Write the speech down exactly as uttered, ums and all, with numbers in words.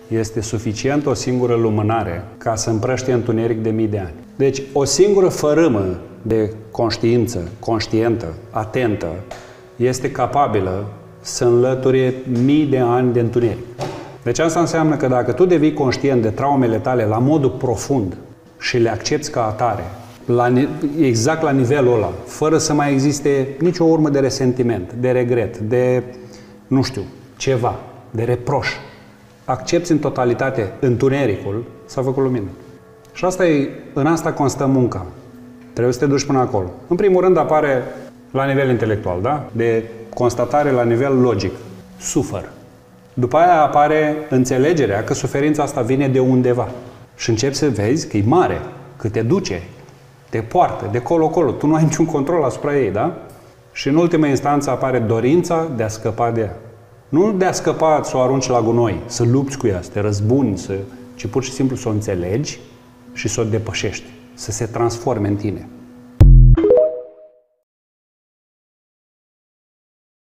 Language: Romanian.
este suficient o singură lumânare ca să împrăștie întuneric de mii de ani. Deci, o singură fărâmă de conștiință, conștientă, atentă, este capabilă să înlăture mii de ani de întuneric. Deci asta înseamnă că dacă tu devii conștient de traumele tale la modul profund și le accepți ca atare, la, exact la nivelul ăla, fără să mai existe nicio urmă de resentiment, de regret, de, nu știu, ceva, de reproș, accepți în totalitate întunericul, s-a făcut lumină. Și asta e, în asta constă munca. Trebuie să te duci până acolo. În primul rând apare la nivel intelectual, da? De constatare la nivel logic. Sufăr. După aia apare înțelegerea că suferința asta vine de undeva. Și începi să vezi că e mare, că te duce, te poartă de colo-colo. Tu nu ai niciun control asupra ei, da? Și în ultima instanță apare dorința de a scăpa de ea. Nu de a scăpa să o arunci la gunoi, să lupți cu ea, să te răzbuni, să... ci pur și simplu să o înțelegi și să o depășești, să se transforme în tine.